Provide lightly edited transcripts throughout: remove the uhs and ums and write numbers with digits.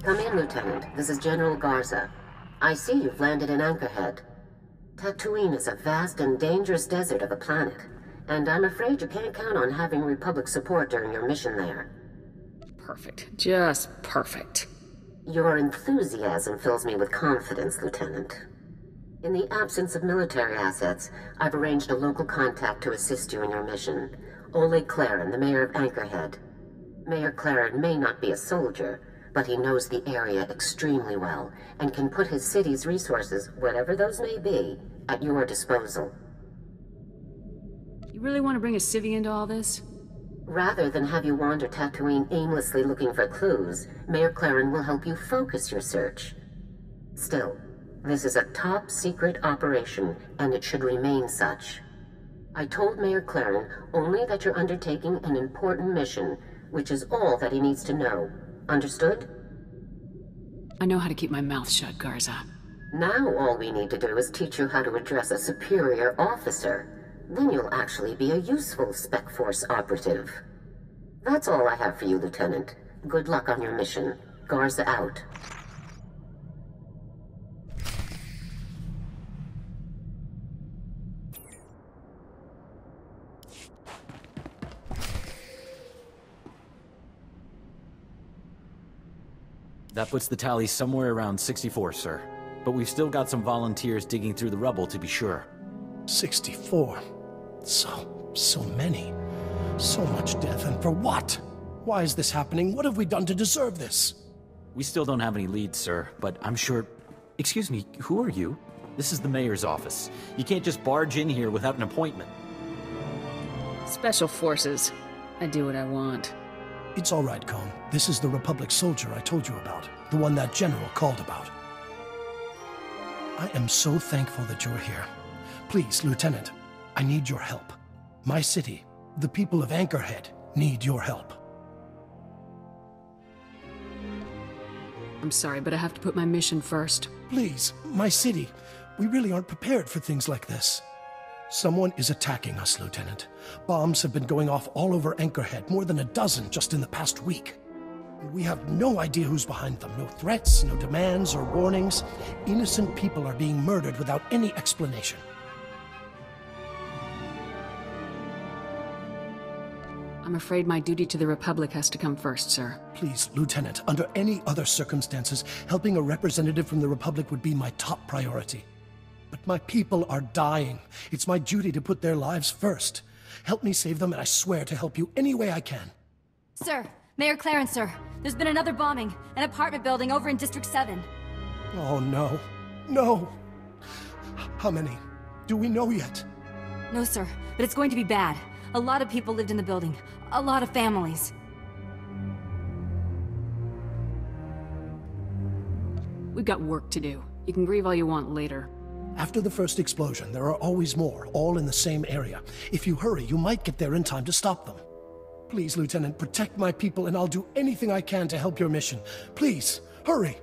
Come in, Lieutenant. This is General Garza. I see you've landed in Anchorhead. Tatooine is a vast and dangerous desert of a planet, and I'm afraid you can't count on having Republic support during your mission there. Perfect. Just perfect. Your enthusiasm fills me with confidence, Lieutenant. In the absence of military assets, I've arranged a local contact to assist you in your mission. Oleg Claren, the mayor of Anchorhead. Mayor Claren may not be a soldier, but he knows the area extremely well and can put his city's resources, whatever those may be, at your disposal. You really want to bring a civvy into all this? Rather than have you wander Tatooine aimlessly looking for clues, Mayor Claren will help you focus your search. Still, this is a top-secret operation, and it should remain such. I told Mayor Claren only that you're undertaking an important mission, which is all that he needs to know. Understood? I know how to keep my mouth shut, Garza. Now all we need to do is teach you how to address a superior officer. Then you'll actually be a useful Spec Force operative. That's all I have for you, Lieutenant. Good luck on your mission. Garza out. That puts the tally somewhere around 64, sir. But we've still got some volunteers digging through the rubble to be sure. 64. So many. So much death, and for what? Why is this happening? What have we done to deserve this? We still don't have any leads, sir, but I'm sure... Excuse me, who are you? This is the mayor's office. You can't just barge in here without an appointment. Special Forces. I do what I want. It's all right, Colm. This is the Republic soldier I told you about. The one that general called about. I am so thankful that you're here. Please, Lieutenant, I need your help. My city, the people of Anchorhead, need your help. I'm sorry, but I have to put my mission first. Please, my city. We really aren't prepared for things like this. Someone is attacking us, Lieutenant. Bombs have been going off all over Anchorhead, more than a dozen just in the past week. And we have no idea who's behind them. No threats, no demands or warnings. Innocent people are being murdered without any explanation. I'm afraid my duty to the Republic has to come first, sir. Please, Lieutenant, under any other circumstances, helping a representative from the Republic would be my top priority. But my people are dying. It's my duty to put their lives first. Help me save them, and I swear to help you any way I can. Sir, Mayor Clarence, sir. There's been another bombing. An apartment building over in District 7. Oh, no. No! How many? Do we know yet? No, sir, but it's going to be bad. A lot of people lived in the building. A lot of families. We've got work to do. You can grieve all you want later. After the first explosion, there are always more, all in the same area. If you hurry, you might get there in time to stop them. Please, Lieutenant, protect my people, and I'll do anything I can to help your mission. Please, hurry!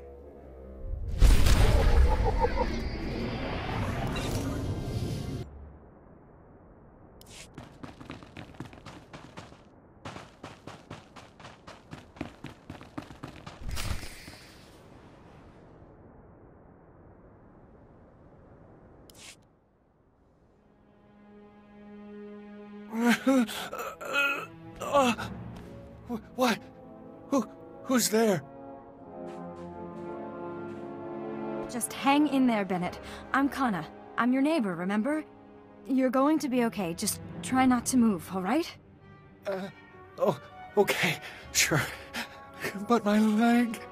What? Who's there? Just hang in there, Bennett. I'm Kana. I'm your neighbor, remember? You're going to be okay. Just try not to move, all right? Oh, okay, sure. But my leg...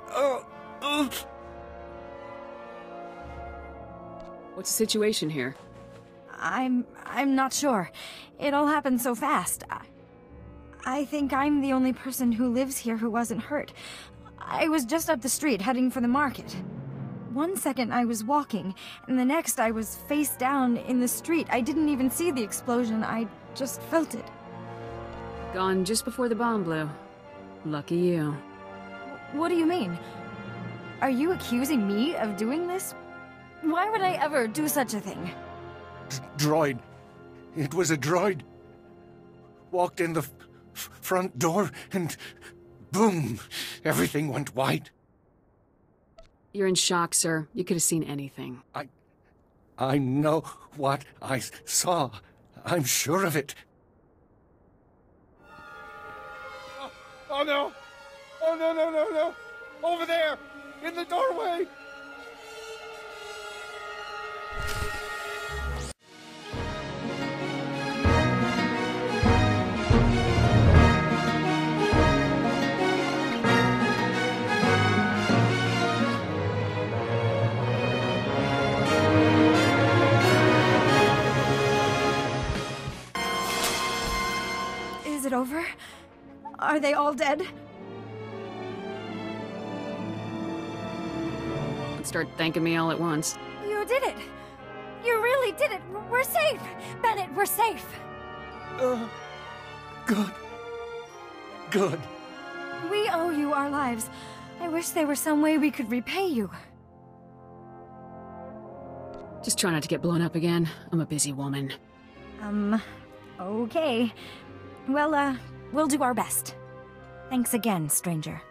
What's the situation here? I'm not sure. It all happened so fast. I think I'm the only person who lives here who wasn't hurt. I was just up the street heading for the market. One second I was walking, and the next I was face down in the street. I didn't even see the explosion, I just felt it. Gone just before the bomb blew. Lucky you. What do you mean? Are you accusing me of doing this? Why would I ever do such a thing? Droid. It was a droid. Walked in the front door and boom, everything went white. You're in shock, sir. You could have seen anything. I know what I saw. I'm sure of it. Oh no! Oh no, no, no, no! Over there! In the doorway! Is it over? Are they all dead? Don't start thanking me all at once. You did it! You really did it! We're safe! Bennett, we're safe! Good. Good. We owe you our lives. I wish there were some way we could repay you. Just try not to get blown up again. I'm a busy woman. Okay. Well, we'll do our best. Thanks again, stranger.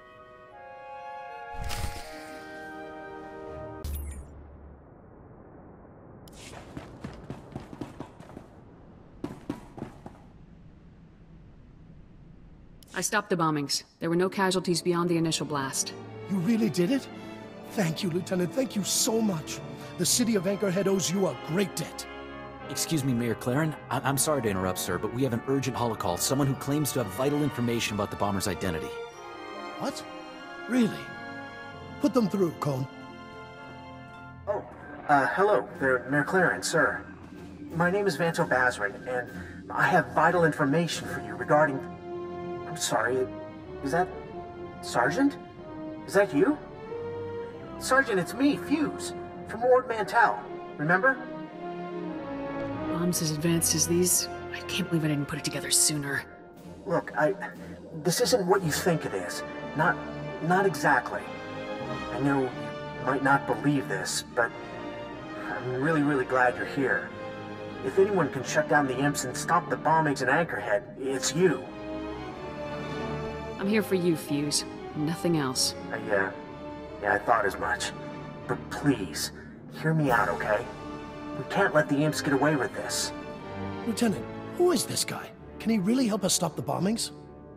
I stopped the bombings. There were no casualties beyond the initial blast. You really did it? Thank you, Lieutenant. Thank you so much. The city of Anchorhead owes you a great debt. Excuse me, Mayor Claren. I'm sorry to interrupt, sir, but we have an urgent holocall. Someone who claims to have vital information about the bomber's identity. What? Really? Put them through, Cone. Oh, hello there, Mayor Claren, sir. My name is Vanto Bazrin, and I have vital information for you regarding... I'm sorry, is that... Sergeant? Is that you? Sergeant, it's me, Fuse, from Ord Mantell. Remember? Bombs as advanced as these? I can't believe I didn't put it together sooner. Look, this isn't what you think it is. Not exactly. I know you might not believe this, but I'm really, really glad you're here. If anyone can shut down the imps and stop the bombings in Anchorhead, it's you. I'm here for you, Fuse. Nothing else. Yeah, I thought as much. But please, hear me out, okay? We can't let the imps get away with this. Lieutenant, who is this guy? Can he really help us stop the bombings?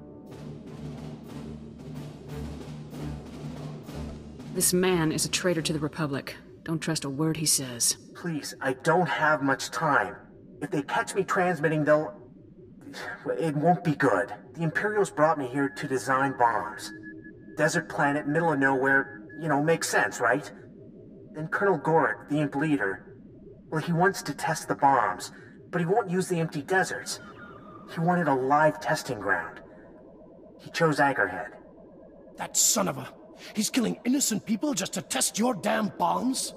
This man is a traitor to the Republic. Don't trust a word he says. Please, I don't have much time. If they catch me transmitting, it won't be good. The Imperials brought me here to design bombs. Desert planet, middle of nowhere, makes sense, right? Then Colonel Gorick, the imp leader, well, he wants to test the bombs, but he won't use the empty deserts. He wanted a live testing ground. He chose Anchorhead. That son of a... He's killing innocent people just to test your damn bombs?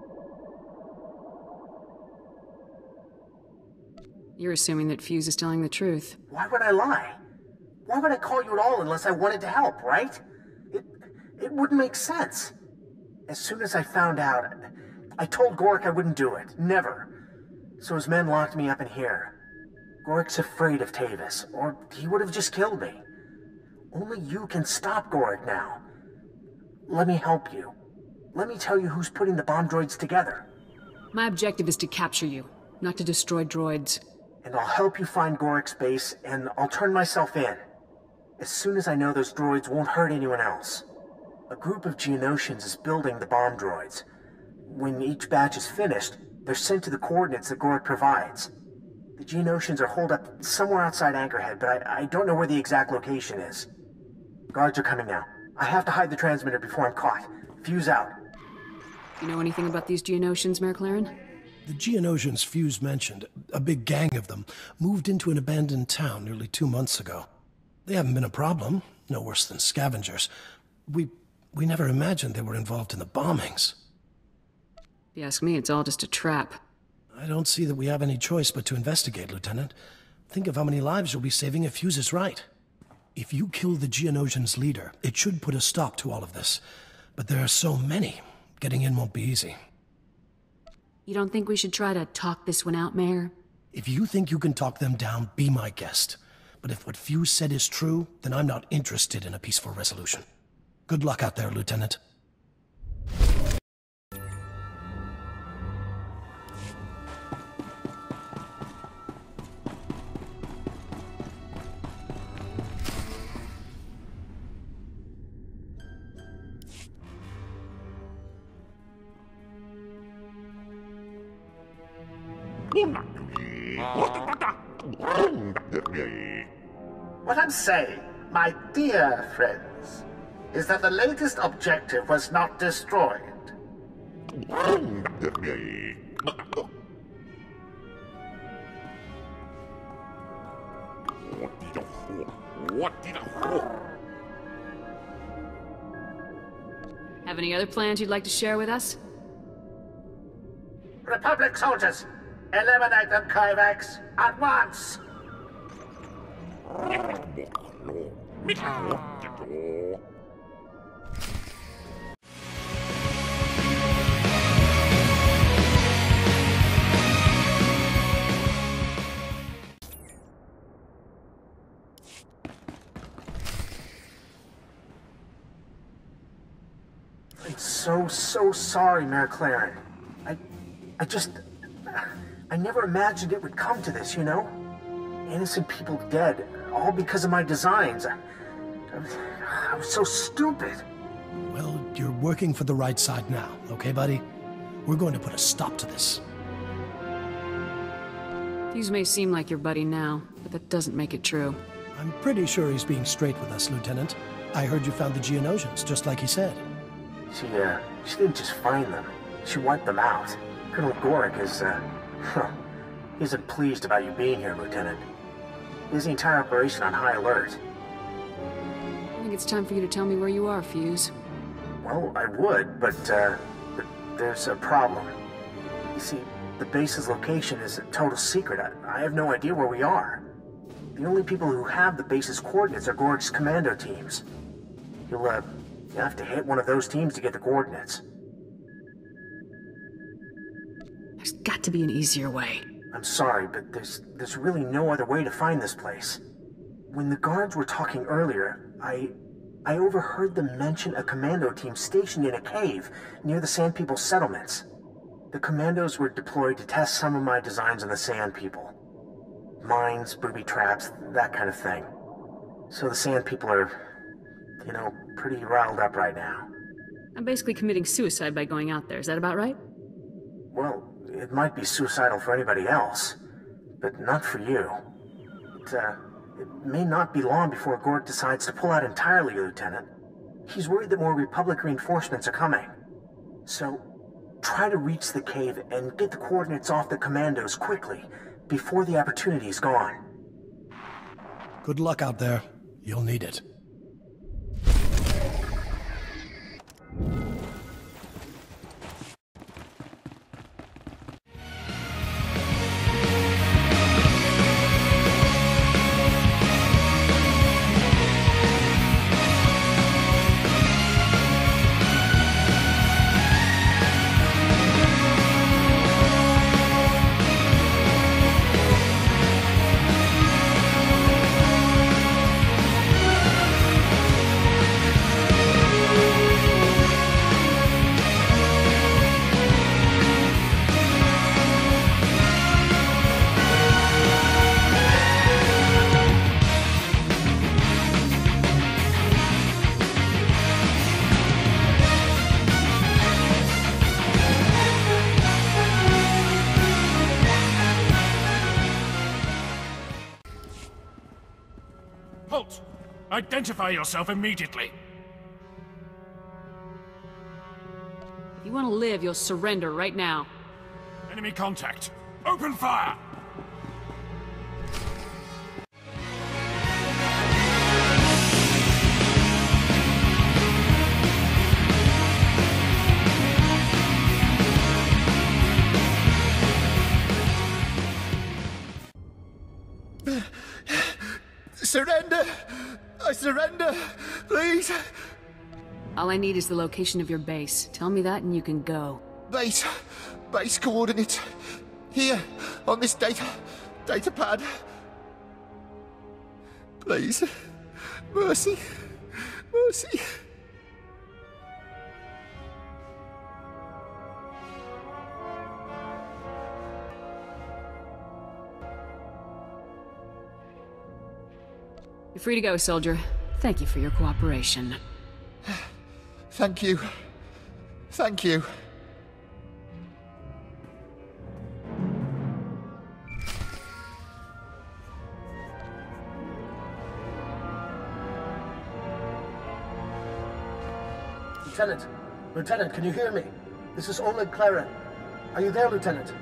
You're assuming that Fuse is telling the truth. Why would I lie? Why would I call you at all unless I wanted to help, right? It wouldn't make sense. As soon as I found out, I told Gorick I wouldn't do it. Never. So his men locked me up in here. Gorick's afraid of Tavis, or he would have just killed me. Only you can stop Gorick now. Let me help you. Let me tell you who's putting the bomb droids together. My objective is to capture you, not to destroy droids. And I'll help you find Gorick's base, and I'll turn myself in. As soon as I know those droids won't hurt anyone else. A group of Geonosians is building the bomb droids. When each batch is finished, they're sent to the coordinates that Gorick provides. The Geonosians are holed up somewhere outside Anchorhead, but I don't know where the exact location is. Guards are coming now. I have to hide the transmitter before I'm caught. Fuse out. You know anything about these Geonosians, Mayor Claren? The Geonosians Fuse mentioned, a big gang of them, moved into an abandoned town nearly 2 months ago. They haven't been a problem, no worse than scavengers. We never imagined they were involved in the bombings. If you ask me, it's all just a trap. I don't see that we have any choice but to investigate, Lieutenant. Think of how many lives you'll be saving if Fuse is right. If you kill the Geonosians' leader, it should put a stop to all of this. But there are so many. Getting in won't be easy. You don't think we should try to talk this one out, Mayor? If you think you can talk them down, be my guest. But if what Fuse said is true, then I'm not interested in a peaceful resolution. Good luck out there, Lieutenant. What I'm saying, my dear friends, is that the latest objective was not destroyed. Have any other plans you'd like to share with us? Republic soldiers, eliminate them, Kovacs, at once! I'm so sorry, Mayor Claren. I never imagined it would come to this, you know? Innocent people dead, all because of my designs. I was so stupid. Well, you're working for the right side now, okay, buddy? We're going to put a stop to this. Fuse may seem like your buddy now, but that doesn't make it true. I'm pretty sure he's being straight with us, Lieutenant. I heard you found the Geonosians, just like he said. She didn't just find them. She wiped them out. Colonel Gorick is, he isn't pleased about you being here, Lieutenant. He has the entire operation on high alert. I think it's time for you to tell me where you are, Fuse. Well, I would, but there's a problem. You see, the base's location is a total secret. I have no idea where we are. The only people who have the base's coordinates are Gorick's commando teams. You'll have to hit one of those teams to get the coordinates. There's got to be an easier way. I'm sorry, but there's really no other way to find this place. When the guards were talking earlier, I overheard them mention a commando team stationed in a cave near the Sand People settlements. The commandos were deployed to test some of my designs on the Sand People. Mines, booby traps, that kind of thing. So the Sand People are, pretty riled up right now. I'm basically committing suicide by going out there, is that about right? Well, it might be suicidal for anybody else, but not for you. It may not be long before Gorick decides to pull out entirely, Lieutenant. He's worried that more Republic reinforcements are coming. So, try to reach the cave and get the coordinates off the commandos quickly, before the opportunity is gone. Good luck out there. You'll need it. Halt! Identify yourself immediately! If you want to live, you'll surrender right now. Enemy contact! Open fire! Surrender! I surrender! Please! All I need is the location of your base. Tell me that and you can go. Base coordinates. Here, on this data pad. Please. Mercy. Mercy. You're free to go, soldier. Thank you for your cooperation. Thank you. Thank you. Lieutenant. Lieutenant, can you hear me? This is Oleg Claren. Are you there, Lieutenant?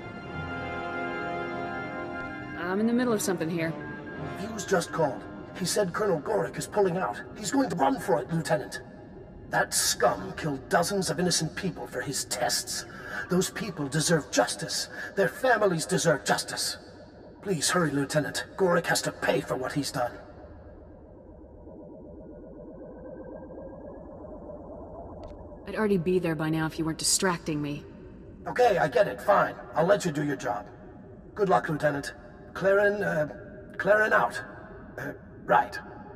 I'm in the middle of something here. Fuse just called. He said Colonel Gorik is pulling out. He's going to run for it, Lieutenant. That scum killed dozens of innocent people for his tests. Those people deserve justice. Their families deserve justice. Please hurry, Lieutenant. Gorik has to pay for what he's done. I'd already be there by now if you weren't distracting me. Okay, I get it. Fine. I'll let you do your job. Good luck, Lieutenant. Claren out. Right.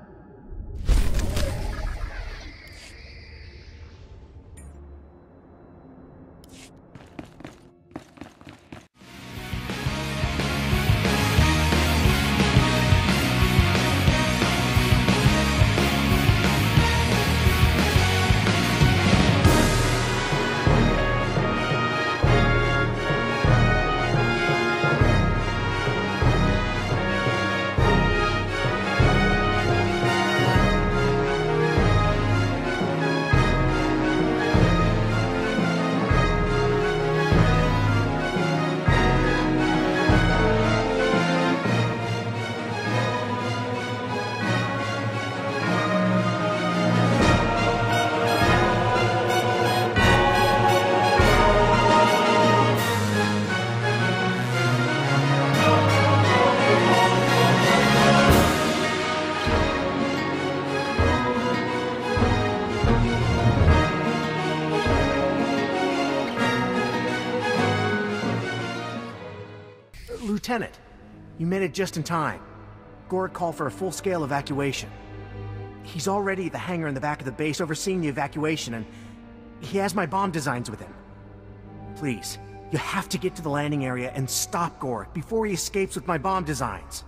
Lieutenant, you made it just in time. Gorik called for a full-scale evacuation. He's already at the hangar in the back of the base overseeing the evacuation, and he has my bomb designs with him. Please, you have to get to the landing area and stop Gorik before he escapes with my bomb designs.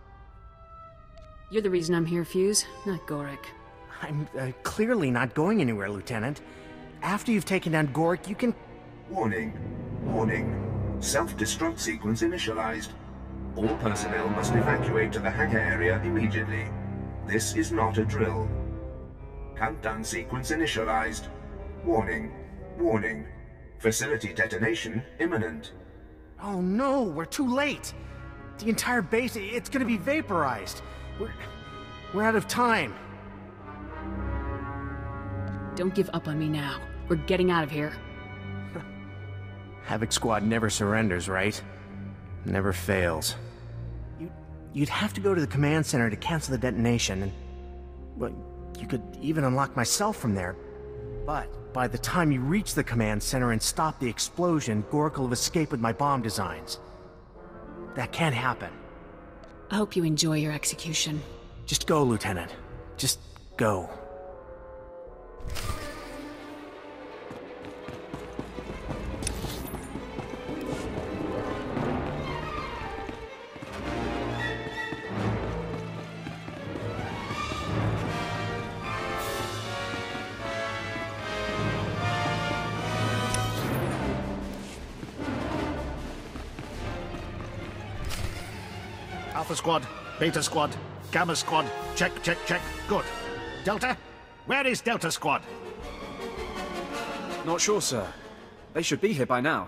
You're the reason I'm here, Fuse, not Gorik. I'm clearly not going anywhere, Lieutenant. After you've taken down Gorik, you can... Warning. Warning. Self-destruct sequence initialized. All personnel must evacuate to the hangar area immediately. This is not a drill. Countdown sequence initialized. Warning. Warning. Facility detonation imminent. Oh no, we're too late. The entire base, it's gonna be vaporized. We're out of time. Don't give up on me now. We're getting out of here. Havoc Squad never surrenders, right? Never fails. You'd have to go to the command center to cancel the detonation, and... well, you could even unlock myself from there. But by the time you reach the command center and stop the explosion, Gorik will have escaped with my bomb designs. That can't happen. I hope you enjoy your execution. Just go, Lieutenant. Just go. Alpha Squad, Beta Squad, Gamma Squad, check, check, check. Good. Delta? Where is Delta Squad? Not sure, sir. They should be here by now.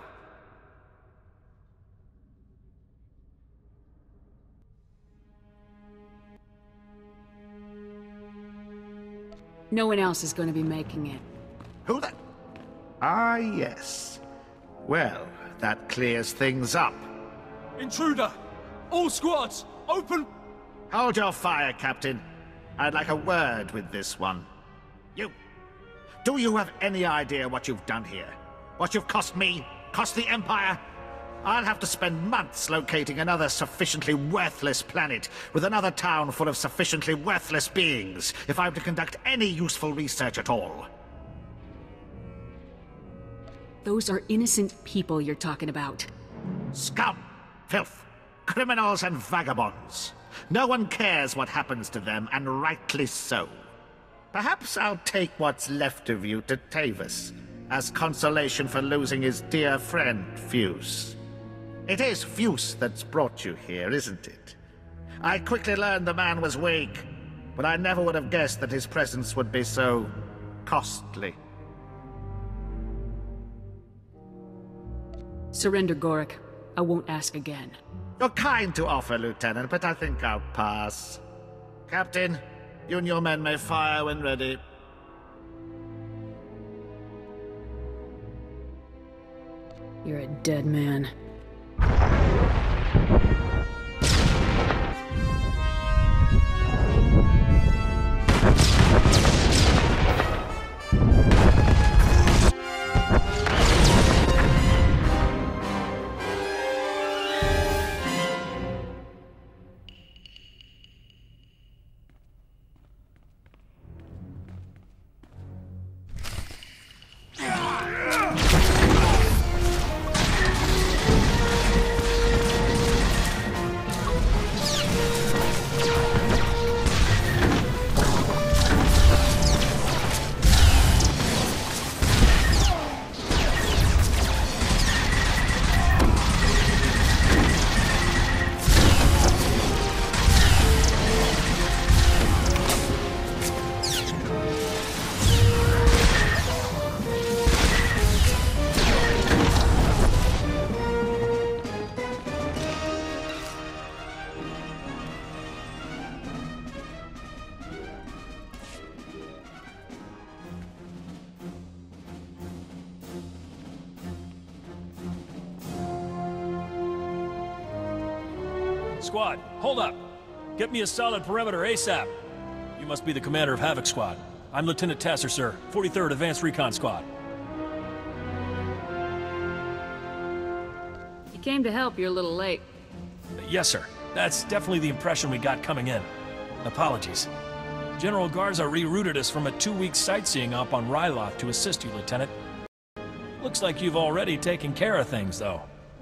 No one else is going to be making it. Who the... Ah, yes. Well, that clears things up. Intruder! All squads, open! Hold your fire, Captain. I'd like a word with this one. You... do you have any idea what you've done here? What you've cost me? Cost the Empire? I'll have to spend months locating another sufficiently worthless planet with another town full of sufficiently worthless beings if I'm to conduct any useful research at all. Those are innocent people you're talking about. Scum! Filth! Criminals and vagabonds. No one cares what happens to them, and rightly so. Perhaps I'll take what's left of you to Tavis, as consolation for losing his dear friend, Fuse. It is Fuse that's brought you here, isn't it? I quickly learned the man was weak, but I never would have guessed that his presence would be so... costly. Surrender, Gorik. I won't ask again. You're kind to offer, Lieutenant, but I think I'll pass. Captain, you and your men may fire when ready. You're a dead man. Squad, hold up. Get me a solid perimeter ASAP. You must be the commander of Havoc Squad. I'm Lieutenant Tasser, sir. 43rd Advanced Recon Squad. You came to help, you're a little late. Yes, sir. That's definitely the impression we got coming in. Apologies. General Garza rerouted us from a 2-week sightseeing op on Ryloth to assist you, Lieutenant. Looks like you've already taken care of things, though.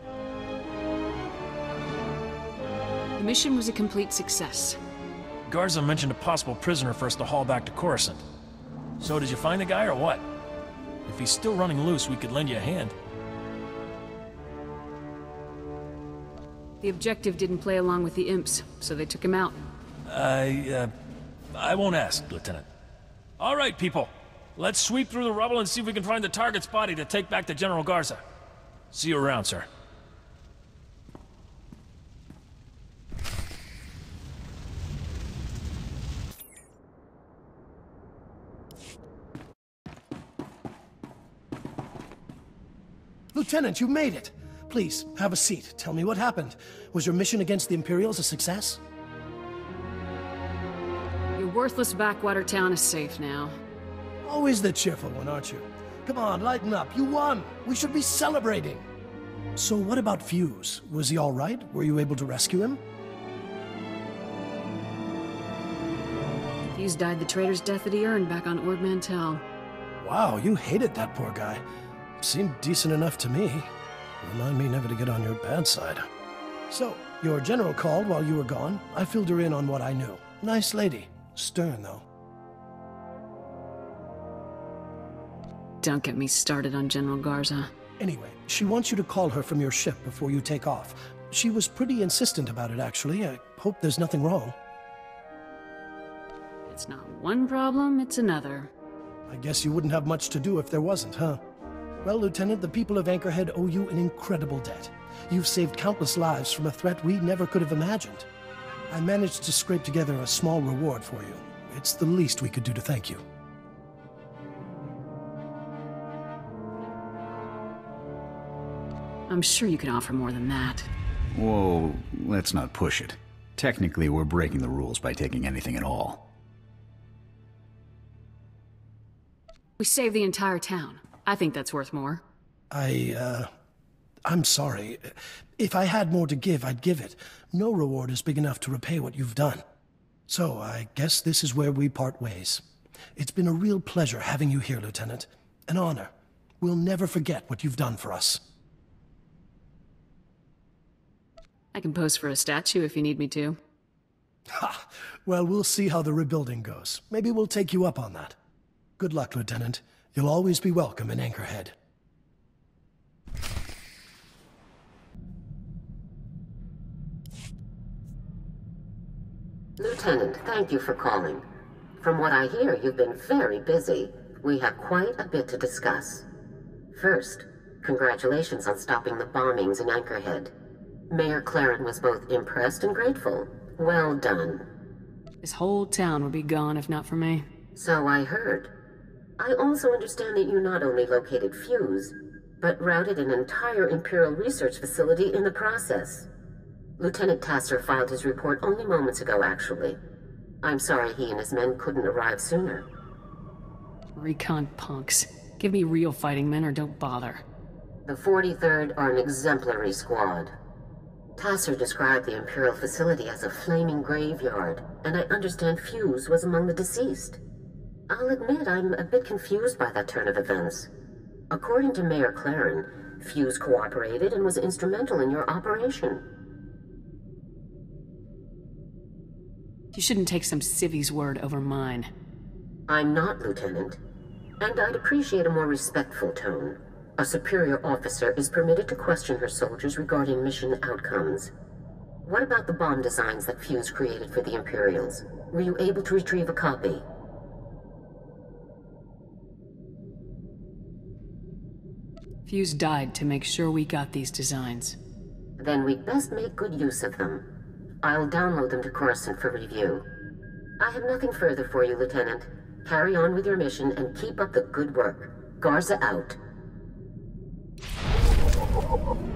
The mission was a complete success. Garza mentioned a possible prisoner for us to haul back to Coruscant. So did you find the guy or what? If he's still running loose, we could lend you a hand. The objective didn't play along with the imps, so they took him out. I won't ask, Lieutenant. All right, people. Let's sweep through the rubble and see if we can find the target's body to take back to General Garza. See you around, sir. Lieutenant, you made it! Please, have a seat. Tell me what happened. Was your mission against the Imperials a success? Your worthless backwater town is safe now. Always the cheerful one, aren't you? Come on, lighten up. You won! We should be celebrating! So what about Fuse? Was he all right? Were you able to rescue him? Fuse died the traitor's death that he earned back on Ord Mantell. Wow, you hated that poor guy. Seemed decent enough to me. Remind me never to get on your bad side. So, your general called while you were gone. I filled her in on what I knew. Nice lady. Stern, though. Don't get me started on General Garza. Anyway, she wants you to call her from your ship before you take off. She was pretty insistent about it, actually. I hope there's nothing wrong. It's not one problem, it's another. I guess you wouldn't have much to do if there wasn't, huh? Well, Lieutenant, the people of Anchorhead owe you an incredible debt. You've saved countless lives from a threat we never could have imagined. I managed to scrape together a small reward for you. It's the least we could do to thank you. I'm sure you can offer more than that. Whoa, let's not push it. Technically, we're breaking the rules by taking anything at all. We saved the entire town. I think that's worth more. I'm sorry. If I had more to give, I'd give it. No reward is big enough to repay what you've done. So, I guess this is where we part ways. It's been a real pleasure having you here, Lieutenant. An honor. We'll never forget what you've done for us. I can pose for a statue if you need me to. Ha! Well, we'll see how the rebuilding goes. Maybe we'll take you up on that. Good luck, Lieutenant. You'll always be welcome in Anchorhead. Lieutenant, thank you for calling. From what I hear, you've been very busy. We have quite a bit to discuss. First, Congratulations on stopping the bombings in Anchorhead. Mayor Claren was both impressed and grateful. Well done. This whole town would be gone if not for me. So I heard. I also understand that you not only located Fuse, but routed an entire Imperial research facility in the process. Lieutenant Tasser filed his report only moments ago, actually. I'm sorry he and his men couldn't arrive sooner. Recon punks. Give me real fighting men or don't bother. The 43rd are an exemplary squad. Tasser described the Imperial facility as a flaming graveyard, and I understand Fuse was among the deceased. I'll admit I'm a bit confused by that turn of events. According to Mayor Claren, Fuse cooperated and was instrumental in your operation. You shouldn't take some civvy's word over mine. I'm not, Lieutenant. And I'd appreciate a more respectful tone. A superior officer is permitted to question her soldiers regarding mission outcomes. What about the bomb designs that Fuse created for the Imperials? Were you able to retrieve a copy? Fuse died to make sure we got these designs. Then we'd best make good use of them. I'll download them to Coruscant for review. I have nothing further for you, Lieutenant. Carry on with your mission and keep up the good work. Garza out.